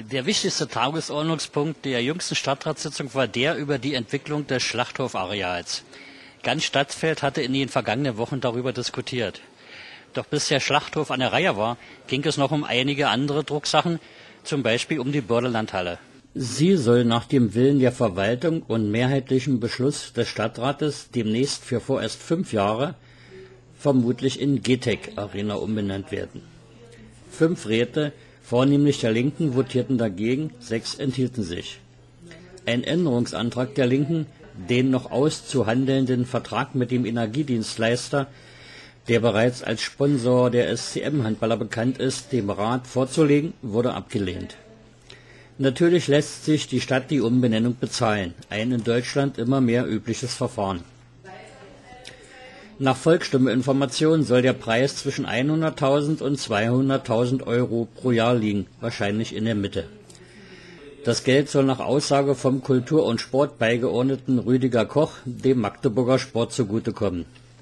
Der wichtigste Tagesordnungspunkt der jüngsten Stadtratssitzung war der über die Entwicklung des Schlachthofareals. Ganz Stadtfeld hatte in den vergangenen Wochen darüber diskutiert. Doch bis der Schlachthof an der Reihe war, ging es noch um einige andere Drucksachen, zum Beispiel um die Bördelandhalle. Sie soll nach dem Willen der Verwaltung und mehrheitlichem Beschluss des Stadtrates demnächst für vorerst 5 Jahre vermutlich in GTEC Arena umbenannt werden. 5 Räte, vornehmlich der Linken, votierten dagegen, 6 enthielten sich. Ein Änderungsantrag der Linken, den noch auszuhandelnden Vertrag mit dem Energiedienstleister, der bereits als Sponsor der SCM-Handballer bekannt ist, dem Rat vorzulegen, wurde abgelehnt. Natürlich lässt sich die Stadt die Umbenennung bezahlen, ein in Deutschland immer mehr übliches Verfahren. Nach Volksstimme-Informationen soll der Preis zwischen 100.000 und 200.000 Euro pro Jahr liegen, wahrscheinlich in der Mitte. Das Geld soll nach Aussage vom Kultur- und Sportbeigeordneten Rüdiger Koch dem Magdeburger Sport zugutekommen.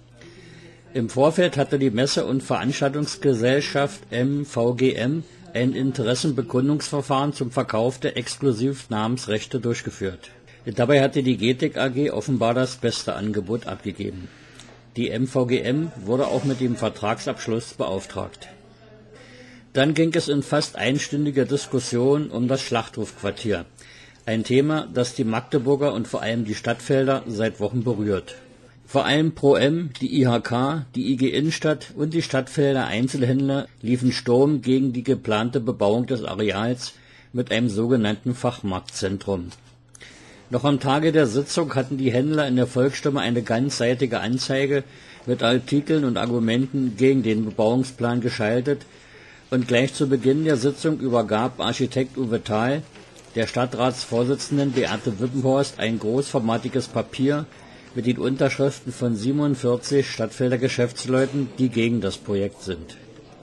Im Vorfeld hatte die Messe- und Veranstaltungsgesellschaft MVGM ein Interessenbekundungsverfahren zum Verkauf der Exklusivnamensrechte durchgeführt. Dabei hatte die GTEC AG offenbar das beste Angebot abgegeben. Die MVGM wurde auch mit dem Vertragsabschluss beauftragt. Dann ging es in fast einstündiger Diskussion um das Schlachthofquartier, ein Thema, das die Magdeburger und vor allem die Stadtfelder seit Wochen berührt. Vor allem Pro M, die IHK, die IG Innenstadt und die Stadtfelder Einzelhändler liefen Sturm gegen die geplante Bebauung des Areals mit einem sogenannten Fachmarktzentrum. Noch am Tage der Sitzung hatten die Händler in der Volksstimme eine ganzseitige Anzeige mit Artikeln und Argumenten gegen den Bebauungsplan geschaltet und gleich zu Beginn der Sitzung übergab Architekt Uwe Thal der Stadtratsvorsitzenden Beate Wippenhorst ein großformatiges Papier mit den Unterschriften von 47 Stadtfelder Geschäftsleuten, die gegen das Projekt sind.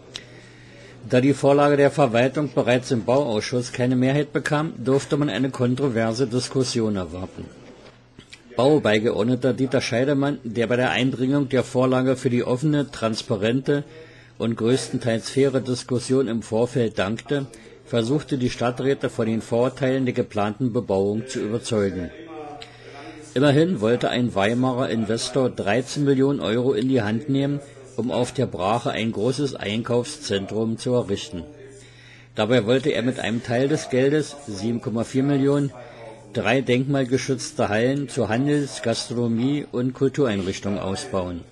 Da die Vorlage der Verwaltung bereits im Bauausschuss keine Mehrheit bekam, durfte man eine kontroverse Diskussion erwarten. Baubeigeordneter Dieter Scheidemann, der bei der Einbringung der Vorlage für die offene, transparente und größtenteils faire Diskussion im Vorfeld dankte, versuchte die Stadträte von den Vorteilen der geplanten Bebauung zu überzeugen. Immerhin wollte ein Weimarer Investor 13 Millionen Euro in die Hand nehmen, um auf der Brache ein großes Einkaufszentrum zu errichten. Dabei wollte er mit einem Teil des Geldes, 7,4 Millionen, 3 denkmalgeschützte Hallen zur Handels-, Gastronomie- und Kultureinrichtungen ausbauen.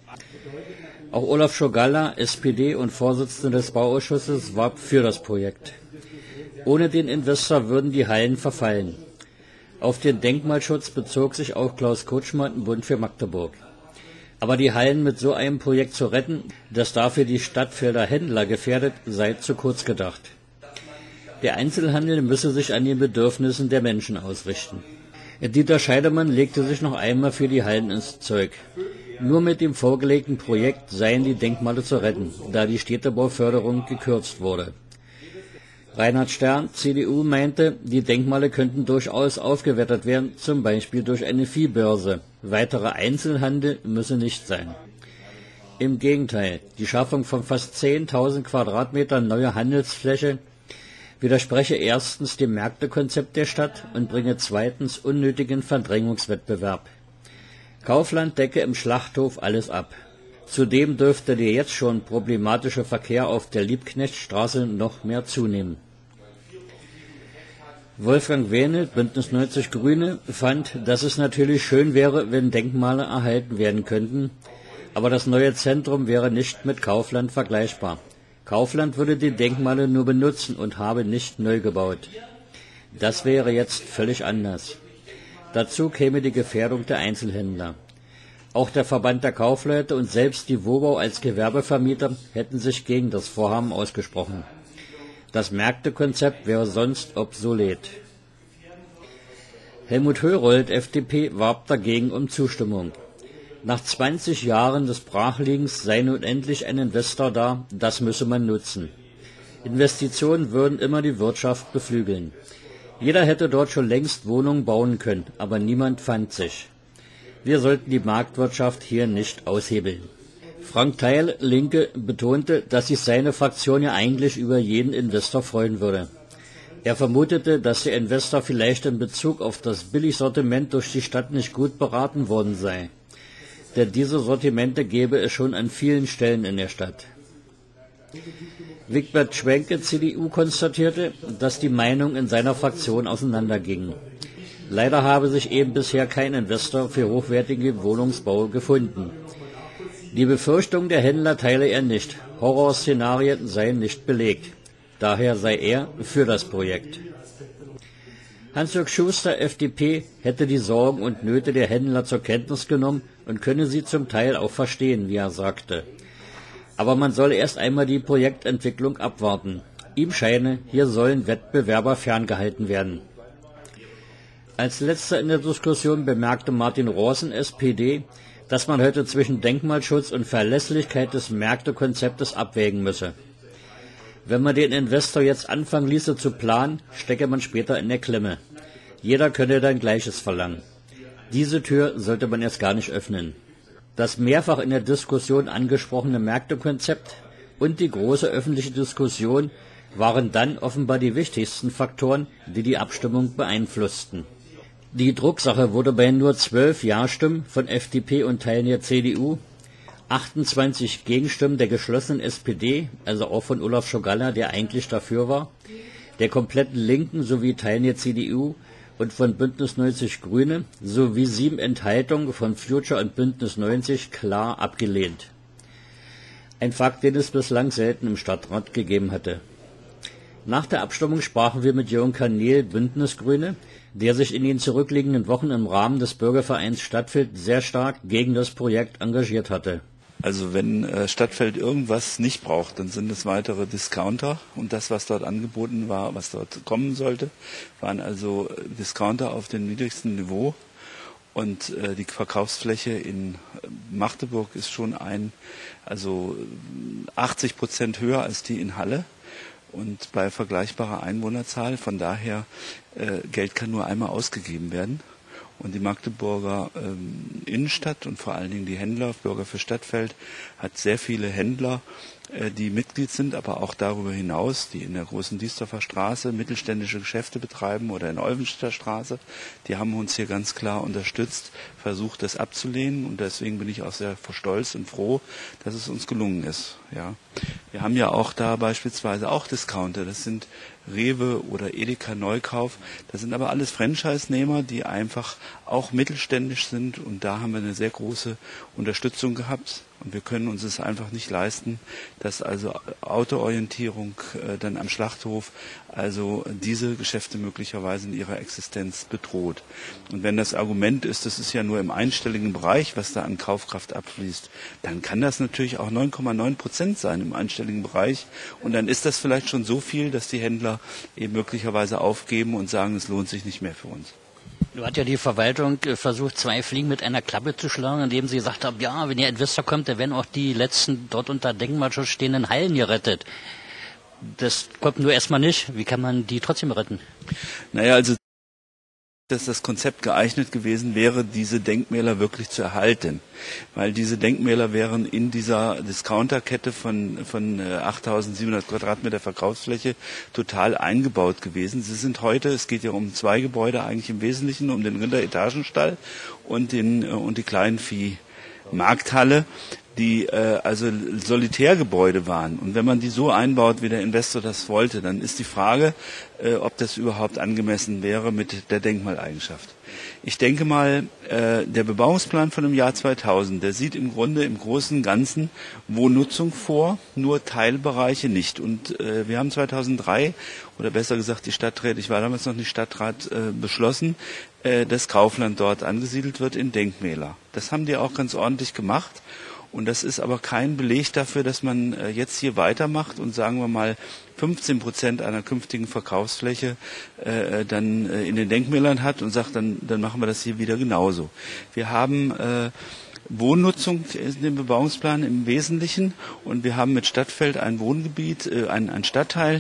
Auch Olaf Schogalla, SPD und Vorsitzender des Bauausschusses, war für das Projekt. Ohne den Investor würden die Hallen verfallen. Auf den Denkmalschutz bezog sich auch Klaus Kutschmann, Bund für Magdeburg. Aber die Hallen mit so einem Projekt zu retten, das dafür die Stadtfelder Händler gefährdet, sei zu kurz gedacht. Der Einzelhandel müsse sich an den Bedürfnissen der Menschen ausrichten. Dieter Scheidemann legte sich noch einmal für die Hallen ins Zeug. Nur mit dem vorgelegten Projekt seien die Denkmale zu retten, da die Städtebauförderung gekürzt wurde. Reinhard Stern, CDU, meinte, die Denkmale könnten durchaus aufgewertet werden, zum Beispiel durch eine Viehbörse. Weiterer Einzelhandel müsse nicht sein. Im Gegenteil, die Schaffung von fast 10.000 Quadratmetern neuer Handelsfläche widerspreche erstens dem Märktekonzept der Stadt und bringe zweitens unnötigen Verdrängungswettbewerb. Kaufland decke im Schlachthof alles ab. Zudem dürfte der jetzt schon problematische Verkehr auf der Liebknechtstraße noch mehr zunehmen. Wolfgang Wähnel, Bündnis 90 Grüne, fand, dass es natürlich schön wäre, wenn Denkmale erhalten werden könnten, aber das neue Zentrum wäre nicht mit Kaufland vergleichbar. Kaufland würde die Denkmale nur benutzen und habe nicht neu gebaut. Das wäre jetzt völlig anders. Dazu käme die Gefährdung der Einzelhändler. Auch der Verband der Kaufleute und selbst die WOBAU als Gewerbevermieter hätten sich gegen das Vorhaben ausgesprochen. Das Märktekonzept wäre sonst obsolet. Helmut Hörold, FDP, warb dagegen um Zustimmung. Nach 20 Jahren des Brachliegens sei nun endlich ein Investor da, das müsse man nutzen. Investitionen würden immer die Wirtschaft beflügeln. Jeder hätte dort schon längst Wohnungen bauen können, aber niemand fand sich. Wir sollten die Marktwirtschaft hier nicht aushebeln. Frank Theil, Linke, betonte, dass sich seine Fraktion ja eigentlich über jeden Investor freuen würde. Er vermutete, dass der Investor vielleicht in Bezug auf das Billigsortiment durch die Stadt nicht gut beraten worden sei. Denn diese Sortimente gäbe es schon an vielen Stellen in der Stadt. Wigbert Schwenke, CDU, konstatierte, dass die Meinungen in seiner Fraktion auseinandergingen. Leider habe sich eben bisher kein Investor für hochwertige Wohnungsbau gefunden. Die Befürchtung der Händler teile er nicht. Horrorszenarien seien nicht belegt. Daher sei er für das Projekt. Hans-Jörg Schuster, FDP, hätte die Sorgen und Nöte der Händler zur Kenntnis genommen und könne sie zum Teil auch verstehen, wie er sagte. Aber man solle erst einmal die Projektentwicklung abwarten. Ihm scheine, hier sollen Wettbewerber ferngehalten werden. Als letzter in der Diskussion bemerkte Martin Rooßen, SPD, dass man heute zwischen Denkmalschutz und Verlässlichkeit des Märktekonzeptes abwägen müsse. Wenn man den Investor jetzt anfangen ließe zu planen, stecke man später in der Klemme. Jeder könne dann Gleiches verlangen. Diese Tür sollte man erst gar nicht öffnen. Das mehrfach in der Diskussion angesprochene Märktekonzept und die große öffentliche Diskussion waren dann offenbar die wichtigsten Faktoren, die die Abstimmung beeinflussten. Die Drucksache wurde bei nur 12 Ja-Stimmen von FDP und Teilen der CDU, 28 Gegenstimmen der geschlossenen SPD, also auch von Olaf Schogalla, der eigentlich dafür war, der kompletten Linken sowie Teilen der CDU und von Bündnis 90 Grüne sowie 7 Enthaltungen von Future und Bündnis 90 klar abgelehnt. Ein Fakt, den es bislang selten im Stadtrat gegeben hatte. Nach der Abstimmung sprachen wir mit Jürgen Kanel, Bündnis Grüne, der sich in den zurückliegenden Wochen im Rahmen des Bürgervereins Stadtfeld sehr stark gegen das Projekt engagiert hatte. Also wenn Stadtfeld irgendwas nicht braucht, dann sind es weitere Discounter. Und das, was dort angeboten war, was dort kommen sollte, waren also Discounter auf dem niedrigsten Niveau. Und die Verkaufsfläche in Magdeburg ist schon 80% höher als die in Halle. Und bei vergleichbarer Einwohnerzahl, von daher, Geld kann nur einmal ausgegeben werden. Und die Magdeburger Innenstadt und vor allen Dingen die Händler, Bürger für Stadtfeld, hat sehr viele Händler, die Mitglied sind, aber auch darüber hinaus, die in der großen Diesdorfer Straße mittelständische Geschäfte betreiben oder in Olvenstädter Straße. Die haben uns hier ganz klar unterstützt, versucht das abzulehnen und deswegen bin ich auch sehr stolz und froh, dass es uns gelungen ist. Ja. Wir haben ja auch da beispielsweise auch Discounter, das sind Rewe oder Edeka Neukauf, das sind aber alles Franchise-Nehmer, die einfach auch mittelständisch sind und da haben wir eine sehr große Unterstützung gehabt. Und wir können uns es einfach nicht leisten, dass also Autoorientierung dann am Schlachthof also diese Geschäfte möglicherweise in ihrer Existenz bedroht. Und wenn das Argument ist, das ist ja nur im einstelligen Bereich, was da an Kaufkraft abfließt, dann kann das natürlich auch 9,9% sein im einstelligen Bereich. Und dann ist das vielleicht schon so viel, dass die Händler eben möglicherweise aufgeben und sagen, es lohnt sich nicht mehr für uns. Nun hat ja die Verwaltung versucht, 2 Fliegen mit einer Klappe zu schlagen, indem sie gesagt haben, ja, wenn der Investor kommt, dann werden auch die letzten dort unter Denkmalschutz stehenden Hallen gerettet. Das kommt nur erstmal nicht. Wie kann man die trotzdem retten? Naja, also dass das Konzept geeignet gewesen wäre, diese Denkmäler wirklich zu erhalten. Weil diese Denkmäler wären in dieser Discounterkette von 8.700 Quadratmeter Verkaufsfläche total eingebaut gewesen. Sie sind heute, es geht ja um 2 Gebäude eigentlich im Wesentlichen, um den Rinderetagenstall und die Kleinviehmarkthalle, die also Solitärgebäude waren. Und wenn man die so einbaut, wie der Investor das wollte, dann ist die Frage, ob das überhaupt angemessen wäre mit der Denkmaleigenschaft. Ich denke mal, der Bebauungsplan von dem Jahr 2000, der sieht im Grunde im Großen und Ganzen Wohnnutzung vor, nur Teilbereiche nicht. Und wir haben 2003, oder besser gesagt die Stadträte, ich war damals noch nicht Stadtrat, beschlossen, dass Kaufland dort angesiedelt wird in Denkmäler. Das haben die auch ganz ordentlich gemacht. Und das ist aber kein Beleg dafür, dass man jetzt hier weitermacht und sagen wir mal 15% einer künftigen Verkaufsfläche dann in den Denkmälern hat und sagt, dann machen wir das hier wieder genauso. Wir haben Wohnnutzung in dem Bebauungsplan im Wesentlichen und wir haben mit Stadtfeld ein Wohngebiet, ein Stadtteil,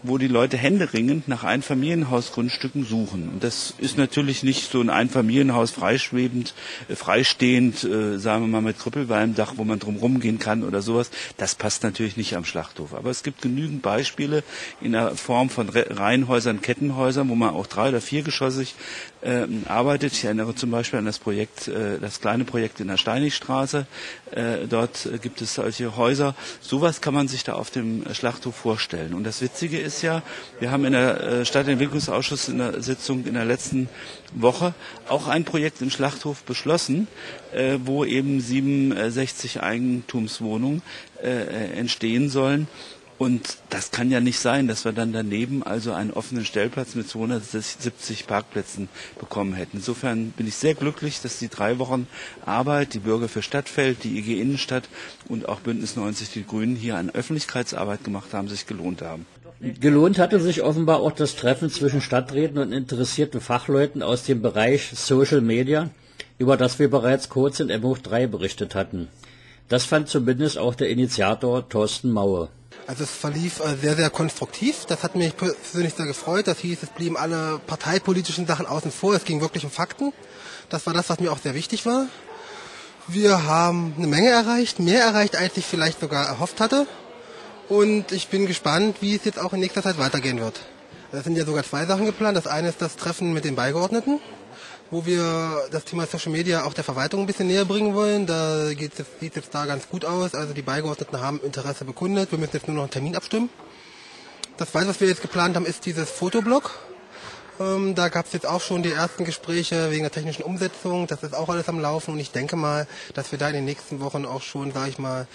wo die Leute händeringend nach Einfamilienhausgrundstücken suchen. Und das ist natürlich nicht so ein Einfamilienhaus freistehend, sagen wir mal mit Krüppelwalmdach, wo man drum rumgehen kann oder sowas. Das passt natürlich nicht am Schlachthof. Aber es gibt genügend Beispiele in der Form von Reihenhäusern, Kettenhäusern, wo man auch 3- oder 4-geschossig arbeitet. Ich erinnere zum Beispiel an das Projekt, das kleine Projekt in der Steinigstraße. Dort gibt es solche Häuser. Sowas kann man sich da auf dem Schlachthof vorstellen. Und das Witzige ist ja, wir haben in der Stadtentwicklungsausschuss in der Sitzung in der letzten Woche auch ein Projekt im Schlachthof beschlossen, wo eben 67 Eigentumswohnungen entstehen sollen. Und das kann ja nicht sein, dass wir dann daneben also einen offenen Stellplatz mit 270 Parkplätzen bekommen hätten. Insofern bin ich sehr glücklich, dass die 3 Wochen Arbeit, die Bürger für Stadtfeld, die IG Innenstadt und auch Bündnis 90 Die Grünen hier an Öffentlichkeitsarbeit gemacht haben, sich gelohnt haben. Gelohnt hatte sich offenbar auch das Treffen zwischen Stadträten und interessierten Fachleuten aus dem Bereich Social Media, über das wir bereits kurz in MO 3 berichtet hatten. Das fand zumindest auch der Initiator Thorsten Maue. Also es verlief sehr, sehr konstruktiv. Das hat mich persönlich sehr gefreut. Das hieß, es blieben alle parteipolitischen Sachen außen vor. Es ging wirklich um Fakten. Das war das, was mir auch sehr wichtig war. Wir haben eine Menge erreicht, mehr erreicht, als ich vielleicht sogar erhofft hatte. Und ich bin gespannt, wie es jetzt auch in nächster Zeit weitergehen wird. Es sind ja sogar 2 Sachen geplant. Das eine ist das Treffen mit den Beigeordneten, wo wir das Thema Social Media auch der Verwaltung ein bisschen näher bringen wollen. Da sieht es jetzt da ganz gut aus. Also die Beigeordneten haben Interesse bekundet. Wir müssen jetzt nur noch einen Termin abstimmen. Das Zweite, was wir jetzt geplant haben, ist dieses Fotoblog. Da gab es jetzt auch schon die ersten Gespräche wegen der technischen Umsetzung. Das ist auch alles am Laufen. Und ich denke mal, dass wir da in den nächsten Wochen auch schon, sage ich mal,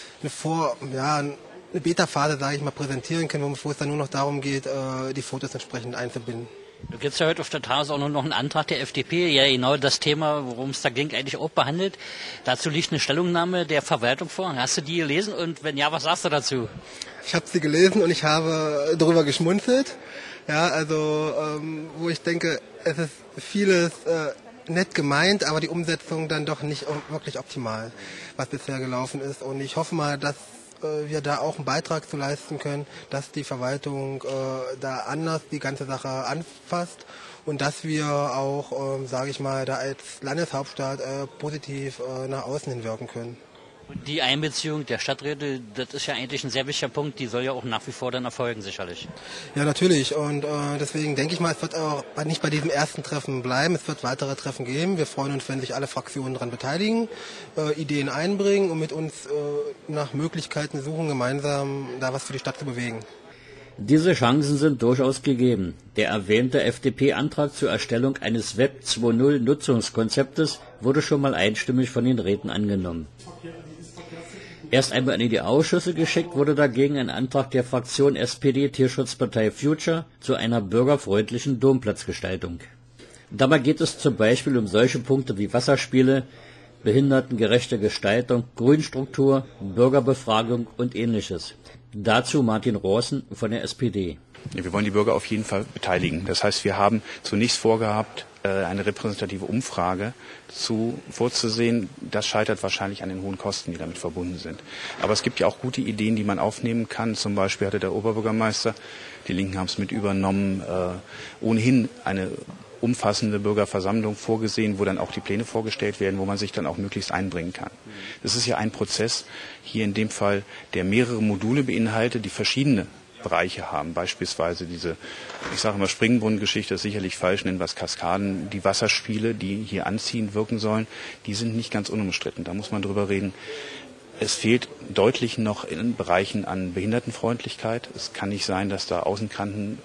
eine Beta-Phase, sage ich mal, präsentieren können, wo es dann nur noch darum geht, die Fotos entsprechend einzubinden. Du gibst ja heute auf der Tagesordnung auch noch einen Antrag der FDP, ja genau das Thema, worum es da ging, eigentlich auch behandelt. Dazu liegt eine Stellungnahme der Verwaltung vor. Hast du die gelesen und wenn ja, was sagst du dazu? Ich habe sie gelesen und ich habe darüber geschmunzelt. Ja, also wo ich denke, es ist vieles nett gemeint, aber die Umsetzung dann doch nicht wirklich optimal, was bisher gelaufen ist. Und ich hoffe mal, dass wir da auch einen Beitrag zu leisten können, dass die Verwaltung da anders die ganze Sache anfasst und dass wir auch, sage ich mal, da als Landeshauptstadt positiv nach außen hin wirken können. Und die Einbeziehung der Stadträte, das ist ja eigentlich ein sehr wichtiger Punkt, die soll ja auch nach wie vor dann erfolgen, sicherlich. Ja, natürlich. Und deswegen denke ich mal, es wird auch nicht bei diesem ersten Treffen bleiben. Es wird weitere Treffen geben. Wir freuen uns, wenn sich alle Fraktionen daran beteiligen, Ideen einbringen und mit uns nach Möglichkeiten suchen, gemeinsam da was für die Stadt zu bewegen. Diese Chancen sind durchaus gegeben. Der erwähnte FDP-Antrag zur Erstellung eines Web 2.0 Nutzungskonzeptes wurde schon mal einstimmig von den Räten angenommen. Erst einmal in die Ausschüsse geschickt wurde dagegen ein Antrag der Fraktion SPD Tierschutzpartei Future zu einer bürgerfreundlichen Domplatzgestaltung. Dabei geht es zum Beispiel um solche Punkte wie Wasserspiele, behindertengerechte Gestaltung, Grünstruktur, Bürgerbefragung und ähnliches. Dazu Martin Rooßen von der SPD. Wir wollen die Bürger auf jeden Fall beteiligen. Das heißt, wir haben zunächst vorgehabt, eine repräsentative Umfrage vorzusehen. Das scheitert wahrscheinlich an den hohen Kosten, die damit verbunden sind. Aber es gibt ja auch gute Ideen, die man aufnehmen kann. Zum Beispiel hatte der Oberbürgermeister, die Linken haben es mit übernommen, ohnehin eine umfassende Bürgerversammlung vorgesehen, wo dann auch die Pläne vorgestellt werden, wo man sich dann auch möglichst einbringen kann. Das ist ja ein Prozess, hier in dem Fall, der mehrere Module beinhaltet, die verschiedene Bereiche haben. Beispielsweise diese, ich sage immer Springbrunnen-Geschichte, ist sicherlich falsch, nennen wir es Kaskaden. Die Wasserspiele, die hier anziehend wirken sollen, die sind nicht ganz unumstritten. Da muss man drüber reden. Es fehlt deutlich noch in Bereichen an Behindertenfreundlichkeit. Es kann nicht sein, dass da Außenkanten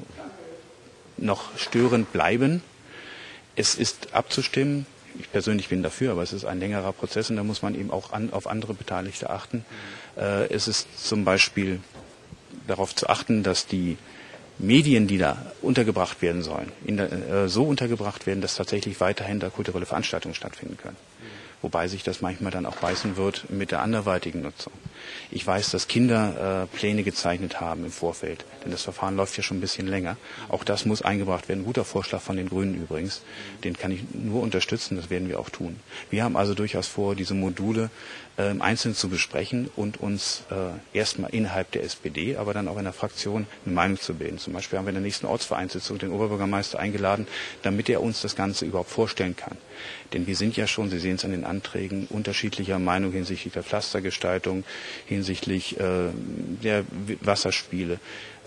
noch störend bleiben. Es ist abzustimmen. Ich persönlich bin dafür, aber es ist ein längerer Prozess und da muss man eben auch auf andere Beteiligte achten. Es ist zum Beispiel darauf zu achten, dass die Medien, die da untergebracht werden sollen, so untergebracht werden, dass tatsächlich weiterhin da kulturelle Veranstaltungen stattfinden können. wobei sich das manchmal dann auch beißen wird mit der anderweitigen Nutzung. Ich weiß, dass Kinder Pläne gezeichnet haben im Vorfeld, denn das Verfahren läuft ja schon ein bisschen länger. Auch das muss eingebracht werden. Ein guter Vorschlag von den Grünen übrigens. Den kann ich nur unterstützen, das werden wir auch tun. Wir haben also durchaus vor, diese Module einzeln zu besprechen und uns erstmal innerhalb der SPD, aber dann auch in der Fraktion eine Meinung zu bilden. Zum Beispiel haben wir in der nächsten Ortsvereinssitzung den Oberbürgermeister eingeladen, damit er uns das Ganze überhaupt vorstellen kann. Denn wir sind ja schon, Sie sehen es an den Anträgen, unterschiedlicher Meinung hinsichtlich der Pflastergestaltung, hinsichtlich der Wasserspiele.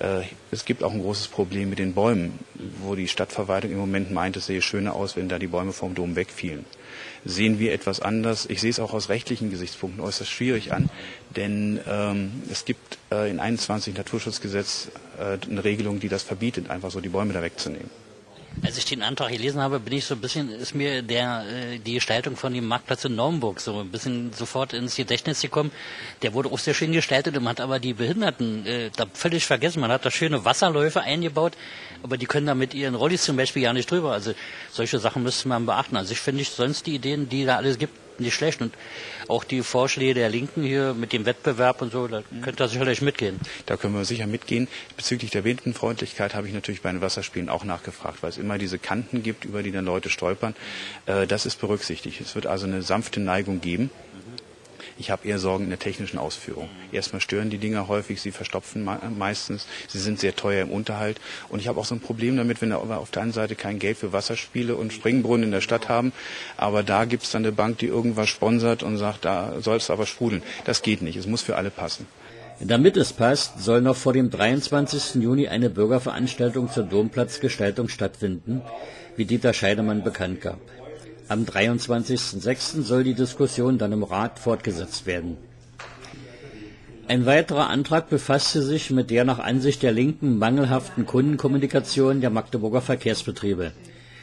Es gibt auch ein großes Problem mit den Bäumen, wo die Stadtverwaltung im Moment meint, es sähe schöner aus, wenn da die Bäume vom Dom wegfielen. Sehen wir etwas anders. Ich sehe es auch aus rechtlichen Gesichtspunkten äußerst schwierig an, denn es gibt in 21 Naturschutzgesetz eine Regelung, die das verbietet, einfach so die Bäume da wegzunehmen. Als ich den Antrag gelesen habe, ist mir die Gestaltung von dem Marktplatz in Naumburg so ein bisschen sofort ins Gedächtnis gekommen. Der wurde auch sehr schön gestaltet und man hat aber die Behinderten da völlig vergessen. Man hat da schöne Wasserläufe eingebaut, aber die können da mit ihren Rollis zum Beispiel ja nicht drüber. Also solche Sachen müsste man beachten. Also ich finde sonst die Ideen, die da alles gibt, nicht schlecht. Und auch die Vorschläge der Linken hier mit dem Wettbewerb und so, da könnte ihr sicherlich mitgehen. Da können wir sicher mitgehen. Bezüglich der Windenfreundlichkeit habe ich natürlich bei den Wasserspielen auch nachgefragt, weil es immer diese Kanten gibt, über die dann Leute stolpern. Das ist berücksichtigt. Es wird also eine sanfte Neigung geben. Ich habe eher Sorgen in der technischen Ausführung. Erstmal stören die Dinger häufig, sie verstopfen meistens, sie sind sehr teuer im Unterhalt. Und ich habe auch so ein Problem damit, wenn wir auf der einen Seite kein Geld für Wasserspiele und Springbrunnen in der Stadt haben, aber da gibt es dann eine Bank, die irgendwas sponsert und sagt, da soll es aber sprudeln. Das geht nicht, es muss für alle passen. Damit es passt, soll noch vor dem 23. Juni eine Bürgerveranstaltung zur Domplatzgestaltung stattfinden, wie Dieter Scheidemann bekannt gab. Am 23.06. soll die Diskussion dann im Rat fortgesetzt werden. Ein weiterer Antrag befasste sich mit der nach Ansicht der Linken mangelhaften Kundenkommunikation der Magdeburger Verkehrsbetriebe.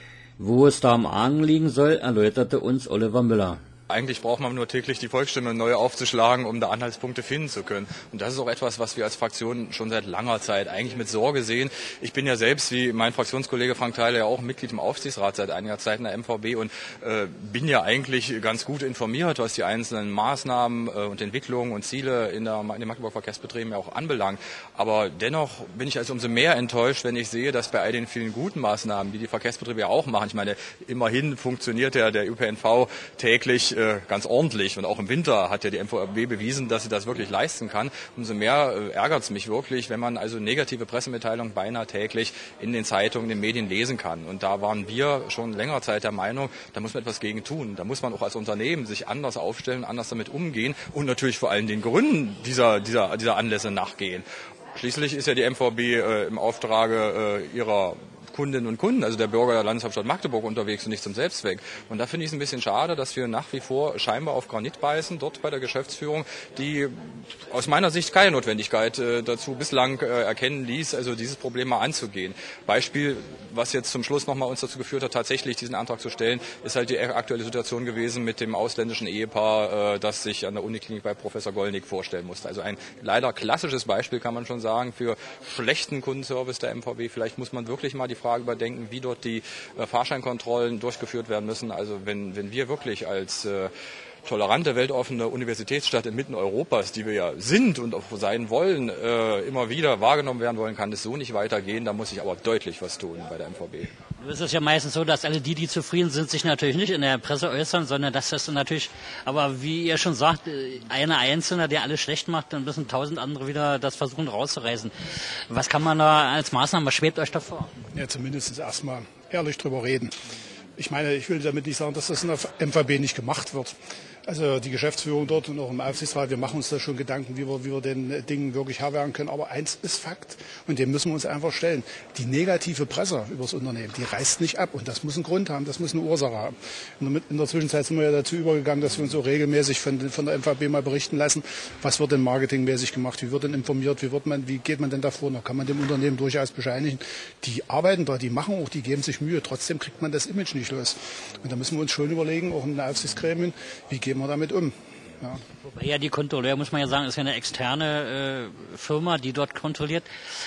Wo es da am Argen liegen soll, erläuterte uns Oliver Müller. Eigentlich braucht man nur täglich die Volksstimme neu aufzuschlagen, um da Anhaltspunkte finden zu können. Und das ist auch etwas, was wir als Fraktion schon seit langer Zeit eigentlich mit Sorge sehen. Ich bin ja selbst, wie mein Fraktionskollege Frank Theiler, ja auch Mitglied im Aufsichtsrat seit einiger Zeit in der MVB und bin ja eigentlich ganz gut informiert, was die einzelnen Maßnahmen und Entwicklungen und Ziele in den Magdeburger Verkehrsbetrieben ja auch anbelangt. Aber dennoch bin ich also umso mehr enttäuscht, wenn ich sehe, dass bei all den vielen guten Maßnahmen, die die Verkehrsbetriebe ja auch machen, ich meine, immerhin funktioniert der ÖPNV täglich ganz ordentlich und auch im Winter hat ja die MVB bewiesen, dass sie das wirklich leisten kann. Umso mehr ärgert es mich wirklich, wenn man also negative Pressemitteilungen beinahe täglich in den Zeitungen, in den Medien lesen kann. Und da waren wir schon längere Zeit der Meinung, da muss man etwas gegen tun. Da muss man auch als Unternehmen sich anders aufstellen, anders damit umgehen und natürlich vor allem den Gründen dieser Anlässe nachgehen. Schließlich ist ja die MVB im Auftrage ihrer Kundinnen und Kunden, also der Bürger der Landeshauptstadt Magdeburg unterwegs und nicht zum Selbstzweck. Und da finde ich es ein bisschen schade, dass wir nach wie vor scheinbar auf Granit beißen, dort bei der Geschäftsführung, die aus meiner Sicht keine Notwendigkeit dazu bislang erkennen ließ, also dieses Problem mal anzugehen. Beispiel, was jetzt zum Schluss nochmal uns dazu geführt hat, tatsächlich diesen Antrag zu stellen, ist halt die aktuelle Situation gewesen mit dem ausländischen Ehepaar, das sich an der Uniklinik bei Professor Gollnick vorstellen musste. Also ein leider klassisches Beispiel, kann man schon sagen, für schlechten Kundenservice der MVB. Vielleicht muss man wirklich mal die Frage überdenken, wie dort die Fahrscheinkontrollen durchgeführt werden müssen. Also wenn wir wirklich als tolerante, weltoffene Universitätsstadt inmitten Europas, die wir ja sind und auch sein wollen, immer wieder wahrgenommen werden wollen, kann es so nicht weitergehen. Da muss sich aber deutlich was tun bei der MVB. Es ist ja meistens so, dass alle die zufrieden sind, sich natürlich nicht in der Presse äußern, sondern dass das natürlich, aber wie ihr schon sagt, einer Einzelner, der alles schlecht macht, dann müssen 1000 andere wieder das versuchen rauszureißen. Was kann man da als Maßnahme, was schwebt euch da vor? Ja, zumindest erstmal ehrlich drüber reden. Ich meine, ich will damit nicht sagen, dass das in der MVB nicht gemacht wird. Also die Geschäftsführung dort und auch im Aufsichtsrat, wir machen uns da schon Gedanken, wie wir den Dingen wirklich Herr werden können. Aber eins ist Fakt und dem müssen wir uns einfach stellen. Die negative Presse über das Unternehmen, die reißt nicht ab und das muss einen Grund haben, das muss eine Ursache haben. In der Zwischenzeit sind wir ja dazu übergegangen, dass wir uns so regelmäßig von der MVB mal berichten lassen, was wird denn marketingmäßig gemacht, wie wird denn informiert, wie geht man denn da vor. Da kann man dem Unternehmen durchaus bescheinigen. Die arbeiten da, die machen auch, die geben sich Mühe. Trotzdem kriegt man das Image nicht los. Und da müssen wir uns schon überlegen, auch in den Aufsichtsgremien, wie gehen wir damit um. Ja. Wobei ja die Kontrolleur, muss man ja sagen, ist ja eine externe Firma, die dort kontrolliert.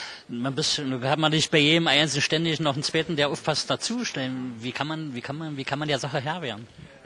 Hat man nicht bei jedem Einzelnen ständig noch einen zweiten, der aufpasst, dazustellen. Wie kann man der Sache Herr werden? Ja,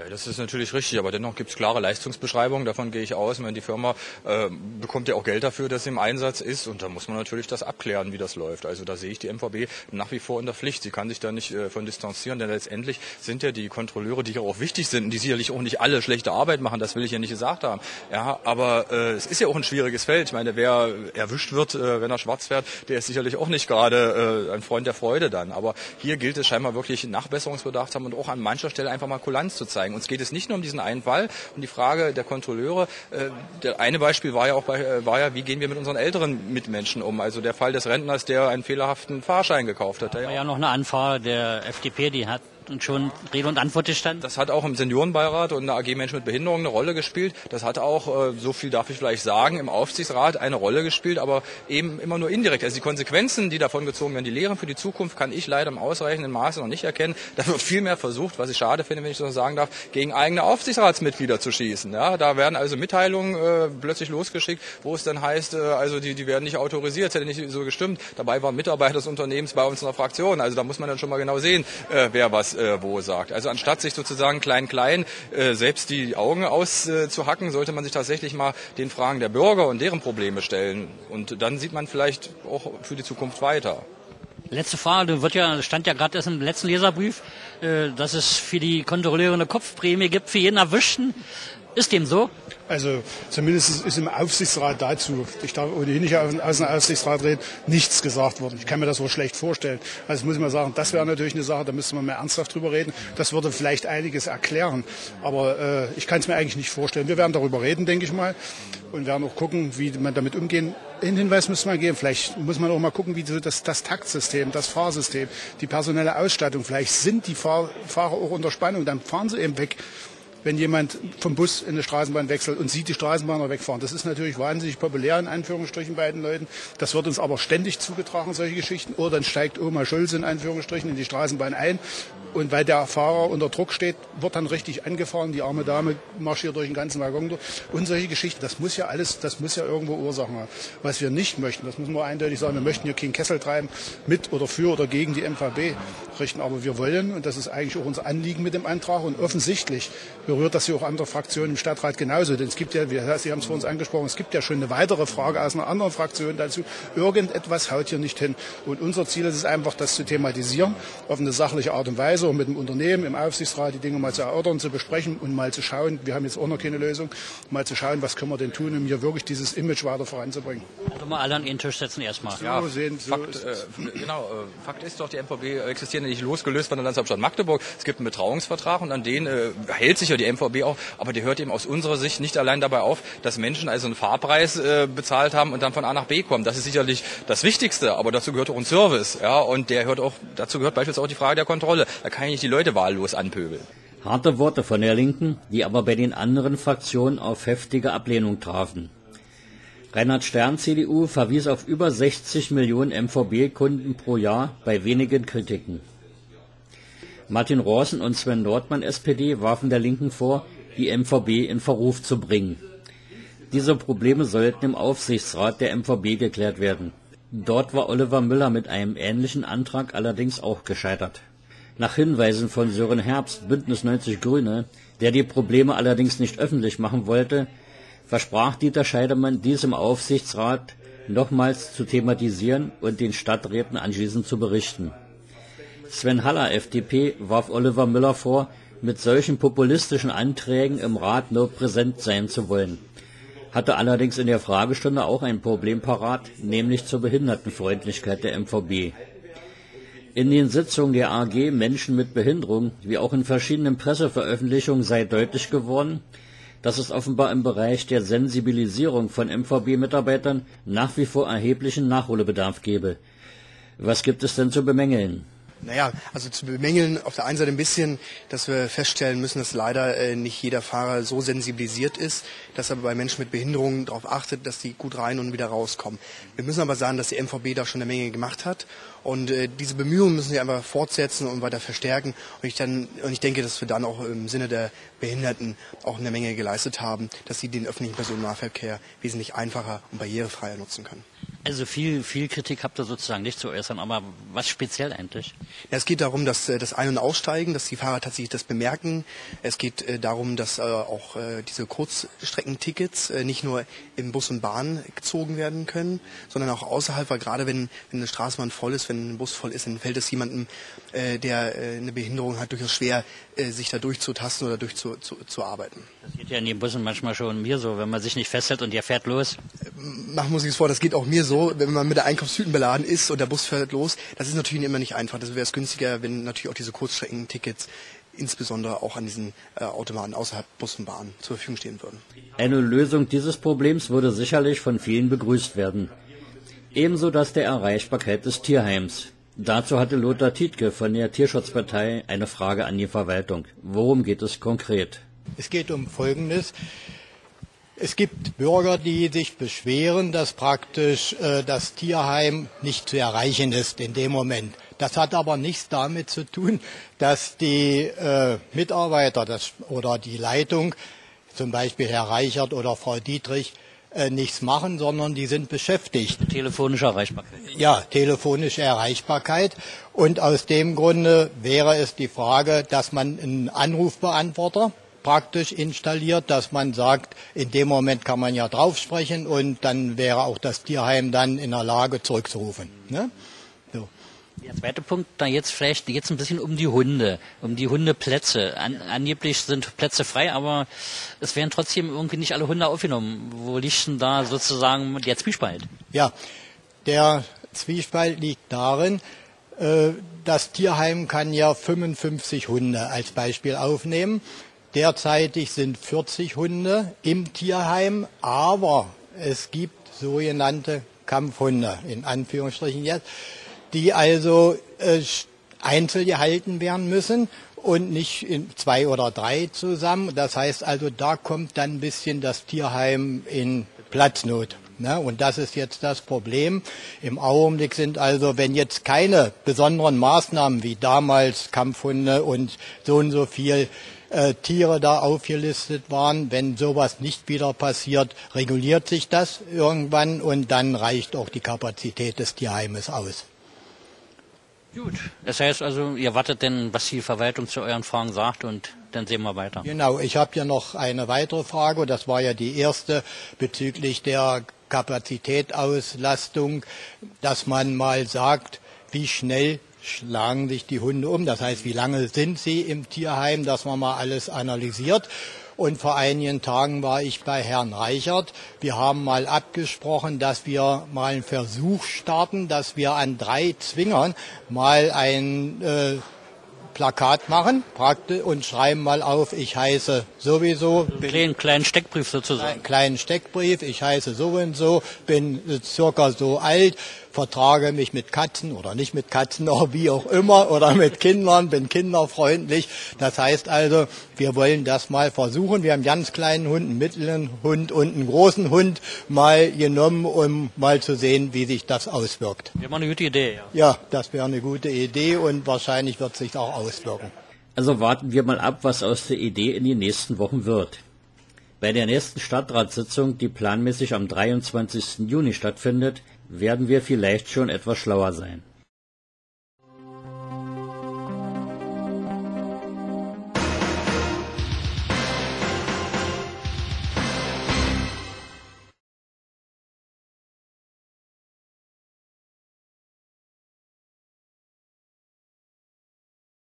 Ja, das ist natürlich richtig, aber dennoch gibt es klare Leistungsbeschreibungen, davon gehe ich aus. Die Firma bekommt ja auch Geld dafür, dass sie im Einsatz ist und da muss man natürlich das abklären, wie das läuft. Also da sehe ich die MVB nach wie vor in der Pflicht. Sie kann sich da nicht von distanzieren, denn letztendlich sind ja die Kontrolleure, die ja auch wichtig sind und die sicherlich auch nicht alle schlechte Arbeit machen, das will ich ja nicht gesagt haben. Ja, aber es ist ja auch ein schwieriges Feld. Ich meine, wer erwischt wird, wenn er schwarz fährt, der ist sicherlich auch nicht gerade ein Freund der Freude dann. Aber hier gilt es scheinbar wirklich Nachbesserungsbedarf zu haben und auch an mancher Stelle einfach mal Kulanz zu zeigen. Uns geht es nicht nur um diesen einen Fall, um die Frage der Kontrolleure. Der eine Beispiel war ja, wie gehen wir mit unseren älteren Mitmenschen um? Also der Fall des Rentners, der einen fehlerhaften Fahrschein gekauft hat. Da war ja noch eine Anfrage der FDP, die hat und schon Rede und Antwort gestanden. Das hat auch im Seniorenbeirat und in der AG Menschen mit Behinderung eine Rolle gespielt. Das hat auch, so viel darf ich vielleicht sagen, im Aufsichtsrat eine Rolle gespielt, aber eben immer nur indirekt. Also die Konsequenzen, die davon gezogen werden, die Lehren für die Zukunft, kann ich leider im ausreichenden Maße noch nicht erkennen. Da wird viel mehr versucht, was ich schade finde, wenn ich das so sagen darf, gegen eigene Aufsichtsratsmitglieder zu schießen. Ja, da werden also Mitteilungen plötzlich losgeschickt, wo es dann heißt, also die werden nicht autorisiert, das hätte nicht so gestimmt. Dabei waren Mitarbeiter des Unternehmens bei uns in der Fraktion. Also da muss man dann schon mal genau sehen, wer was wo sagt. Also anstatt sich sozusagen klein selbst die Augen auszuhacken, sollte man sich tatsächlich mal den Fragen der Bürger und deren Probleme stellen. Und dann sieht man vielleicht auch für die Zukunft weiter. Letzte Frage, stand ja gerade erst im letzten Leserbrief, dass es für die Kontrolleure eine Kopfprämie gibt für jeden Erwischten. Ist dem so? Also zumindest ist im Aufsichtsrat dazu, ich darf ohnehin nicht aus dem Aufsichtsrat reden, nichts gesagt worden. Ich kann mir das so schlecht vorstellen. Also muss ich mal sagen, das wäre natürlich eine Sache, da müsste man mehr ernsthaft drüber reden. Das würde vielleicht einiges erklären. Aber ich kann es mir eigentlich nicht vorstellen. Wir werden darüber reden, denke ich mal. Und werden auch gucken, wie man damit umgehen. Den Hinweis müssen wir geben. Vielleicht muss man auch mal gucken, wie so das Taktsystem, das Fahrsystem, die personelle Ausstattung. Vielleicht sind die Fahrer auch unter Spannung, dann fahren sie eben weg. Wenn jemand vom Bus in eine Straßenbahn wechselt und sieht die Straßenbahner wegfahren. Das ist natürlich wahnsinnig populär, in Anführungsstrichen, bei den Leuten. Das wird uns aber ständig zugetragen, solche Geschichten. Oder dann steigt Oma Schulze, in Anführungsstrichen, in die Straßenbahn ein. Und weil der Fahrer unter Druck steht, wird dann richtig angefahren. Die arme Dame marschiert durch den ganzen Waggon durch. Und solche Geschichten, das muss ja irgendwo Ursachen haben. Was wir nicht möchten, das müssen wir eindeutig sagen, wir möchten hier keinen Kessel treiben, mit oder für oder gegen die MVB richten. Aber wir wollen, und das ist eigentlich auch unser Anliegen mit dem Antrag, und offensichtlich berührt das ja auch andere Fraktionen im Stadtrat genauso. Denn es gibt ja, Sie haben es vor uns angesprochen, es gibt ja schon eine weitere Frage aus einer anderen Fraktion dazu. Irgendetwas haut hier nicht hin. Und unser Ziel ist es einfach, das zu thematisieren, auf eine sachliche Art und Weise, um mit dem Unternehmen, im Aufsichtsrat die Dinge mal zu erörtern, zu besprechen und mal zu schauen, wir haben jetzt auch noch keine Lösung, mal zu schauen, was können wir denn tun, um hier wirklich dieses Image weiter voranzubringen. Also mal alle an den Tisch setzen erstmal. Ja, Fakt ist doch, die MVB existiert nicht losgelöst von der Landeshauptstadt Magdeburg. Es gibt einen Betrauungsvertrag und an den hält sich ja die MVB auch, aber der hört eben aus unserer Sicht nicht allein dabei auf, dass Menschen also einen Fahrpreis bezahlt haben und dann von A nach B kommen. Das ist sicherlich das Wichtigste, aber dazu gehört auch ein Service, ja, und dazu gehört beispielsweise auch die Frage der Kontrolle. Da kann ich nicht die Leute wahllos anpöbeln. Harte Worte von der Linken, die aber bei den anderen Fraktionen auf heftige Ablehnung trafen. Reinhard Stern, CDU, verwies auf über 60 Millionen MVB-Kunden pro Jahr bei wenigen Kritiken. Martin Rorsen und Sven Nordmann, SPD, warfen der Linken vor, die MVB in Verruf zu bringen. Diese Probleme sollten im Aufsichtsrat der MVB geklärt werden. Dort war Oliver Müller mit einem ähnlichen Antrag allerdings auch gescheitert. Nach Hinweisen von Sören Herbst, Bündnis 90 Grüne, der die Probleme allerdings nicht öffentlich machen wollte, versprach Dieter Scheidemann, dies im Aufsichtsrat nochmals zu thematisieren und den Stadträten anschließend zu berichten. Sven Haller, FDP, warf Oliver Müller vor, mit solchen populistischen Anträgen im Rat nur präsent sein zu wollen. Hatte allerdings in der Fragestunde auch ein Problem parat, nämlich zur Behindertenfreundlichkeit der MVB. In den Sitzungen der AG Menschen mit Behinderung, wie auch in verschiedenen Presseveröffentlichungen sei deutlich geworden, dass es offenbar im Bereich der Sensibilisierung von MVB-Mitarbeitern nach wie vor erheblichen Nachholbedarf gebe. Was gibt es denn zu bemängeln? Naja, also zu bemängeln auf der einen Seite ein bisschen, dass wir feststellen müssen, dass leider nicht jeder Fahrer so sensibilisiert ist, dass er bei Menschen mit Behinderungen darauf achtet, dass die gut rein und wieder rauskommen. Wir müssen aber sagen, dass die MVB da schon eine Menge gemacht hat und diese Bemühungen müssen wir einfach fortsetzen und weiter verstärken und ich denke, dass wir dann auch im Sinne der Behinderten auch eine Menge geleistet haben, dass sie den öffentlichen Personennahverkehr wesentlich einfacher und barrierefreier nutzen können. Also viel Kritik habt ihr sozusagen nicht zu äußern, aber was speziell eigentlich? Ja, es geht darum, dass das Ein- und Aussteigen, dass die Fahrer tatsächlich das bemerken. Es geht darum, dass auch diese Kurzstreckentickets nicht nur im Bus und Bahn gezogen werden können, sondern auch außerhalb, weil gerade wenn eine Straßenbahn voll ist, wenn ein Bus voll ist, dann fällt es jemandem, der eine Behinderung hat, durchaus schwer, sich da durchzutasten oder durchzuarbeiten. Das geht ja in den Bussen manchmal schon mir so, wenn man sich nicht festhält und der fährt los. Machen wir uns nichts vor, das geht auch mir so, wenn man mit der Einkaufstüten beladen ist und der Bus fährt los. Das ist natürlich immer nicht einfach. Das wäre es günstiger, wenn natürlich auch diese Kurzstreckentickets insbesondere auch an diesen Automaten außerhalb Bus und Bahn zur Verfügung stehen würden. Eine Lösung dieses Problems würde sicherlich von vielen begrüßt werden. Ebenso das der Erreichbarkeit des Tierheims. Dazu hatte Lothar Tietke von der Tierschutzpartei eine Frage an die Verwaltung. Worum geht es konkret? Es geht um Folgendes. Es gibt Bürger, die sich beschweren, dass praktisch das Tierheim nicht zu erreichen ist in dem Moment. Das hat aber nichts damit zu tun, dass die Mitarbeiter oder die Leitung, zum Beispiel Herr Reichert oder Frau Dietrich, nichts machen, sondern die sind beschäftigt. Telefonische Erreichbarkeit. Ja, telefonische Erreichbarkeit. Und aus dem Grunde wäre es die Frage, dass man einen Anrufbeantworter praktisch installiert, dass man sagt, in dem Moment kann man ja drauf sprechen und dann wäre auch das Tierheim dann in der Lage zurückzurufen. Ne? So. Der zweite Punkt, da jetzt vielleicht geht's ein bisschen um die Hunde, um die Hundeplätze. Angeblich sind Plätze frei, aber es werden trotzdem irgendwie nicht alle Hunde aufgenommen. Wo liegt denn da sozusagen der Zwiespalt? Ja, der Zwiespalt liegt darin, das Tierheim kann ja 55 Hunde als Beispiel aufnehmen. Derzeitig sind 40 Hunde im Tierheim, aber es gibt sogenannte Kampfhunde, in Anführungsstrichen jetzt, die also einzeln gehalten werden müssen und nicht in 2 oder 3 zusammen. Das heißt also, da kommt dann ein bisschen das Tierheim in Platznot. Ne? Und das ist jetzt das Problem. Im Augenblick sind also, wenn jetzt keine besonderen Maßnahmen wie damals Kampfhunde und so viel Tiere da aufgelistet waren, wenn sowas nicht wieder passiert, reguliert sich das irgendwann und dann reicht auch die Kapazität des Tierheimes aus. Gut. Das heißt also, ihr wartet denn, was die Verwaltung zu euren Fragen sagt und dann sehen wir weiter. Genau, ich habe ja noch eine weitere Frage, das war ja die erste bezüglich der Kapazitätsauslastung, dass man mal sagt, wie schnell schlagen sich die Hunde um, das heißt, wie lange sind sie im Tierheim, dass man mal alles analysiert. Und vor einigen Tagen war ich bei Herrn Reichert. Wir haben mal abgesprochen, dass wir mal einen Versuch starten, dass wir an 3 Zwingern mal ein Plakat machen und schreiben mal auf, ich heiße sowieso. Einen kleinen Steckbrief sozusagen. Einen kleinen Steckbrief, ich heiße so und so, bin circa so alt, vertrage mich mit Katzen oder nicht mit Katzen, oder wie auch immer, oder mit Kindern, bin kinderfreundlich. Das heißt also, wir wollen das mal versuchen. Wir haben einen ganz kleinen Hund, einen mittleren Hund und einen großen Hund mal genommen, um mal zu sehen, wie sich das auswirkt. Wäre mal eine gute Idee, ja. Ja, das wäre eine gute Idee und wahrscheinlich wird es sich auch auswirken. Also warten wir mal ab, was aus der Idee in den nächsten Wochen wird. Bei der nächsten Stadtratssitzung, die planmäßig am 23. Juni stattfindet, werden wir vielleicht schon etwas schlauer sein.